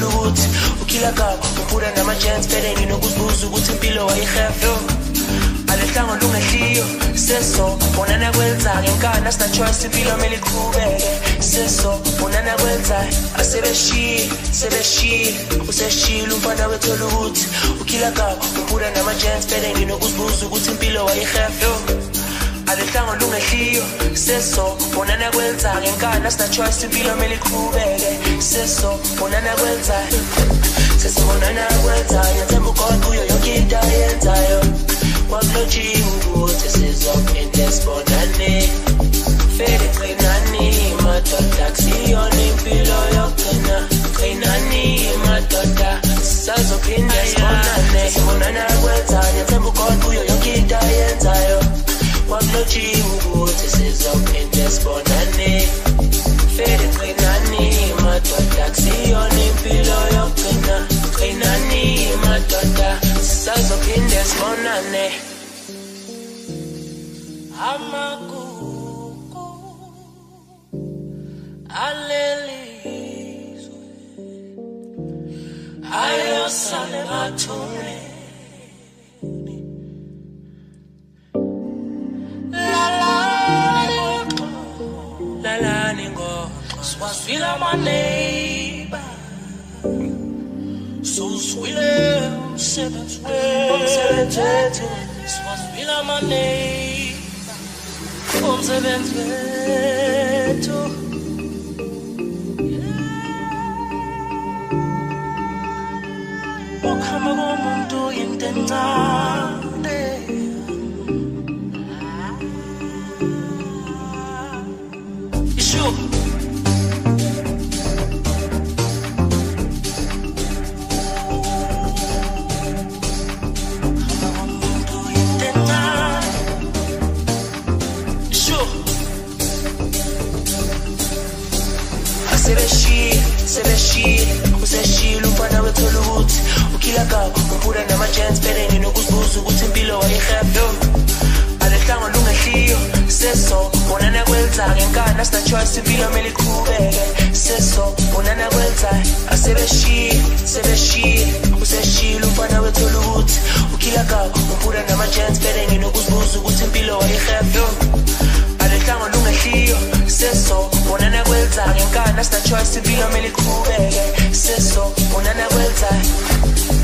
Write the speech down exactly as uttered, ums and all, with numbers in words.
wethola ukuthi ukhila gaba uphula nama-gents vele nginokuzibuza ukuthi impilo wayihefe alehlanga lungehliyo seso bonana kwenza-ke nkana sina-choice impilo mele iqhubeke seso bonana kwenza asebeshile sebeshile useshile umfana wethola ukuthi ukhila gaba uphula nama-gents vele nginokuzibuza ukuthi impilo wayihefe alehlanga lungehliyo seso bonana kwenza-ke nkana sina-choice impilo mele iqhubeke seso bonana kwenza seso bonana kwenza nyathemba ugoda kuyo yonke into ayenzayo kwakulotshiwe ukuthi sizophinde sibonane fele qinani madoda kusiyona impilo yokugcina qinani madoda sizophinde sibonane sibonana kwenza nyathemba ugoda kuyo yonke into ayenzayo kwakulotshiwe ukuthi sizophinde sibonane fele qinani madoda kusiyona impilo yokugcina qinani madoda sizophinde sibonane amagugu alelizwe ayosale bathule lalani ngoxo swazwila my neighbor suzwile umsebenzi wethu swazwila my neighbor umsebenzi wethu ukhamba komuntu into encane isho sebeshile sebeshile useshile umfana wethola ukuthi ukhila gaba uphula nama-gents vele nginokuzibuza ukuthi impilo wayihefe alehlanga lungehliyo seso bonana kwenza-ke nkana sina-choice impilo mele iqhubeke seso bonana kwenza asebeshile sebeshile useshile umfana wethola ukuthi ukhila gaba uphula nama-gents vele nginokuzibuza ukuthi impilo wayihefe alehlanga lungehliyo seso bonana kwenza-ke nkana sina-choice impilo mele iqhubeke seso bonana kwenza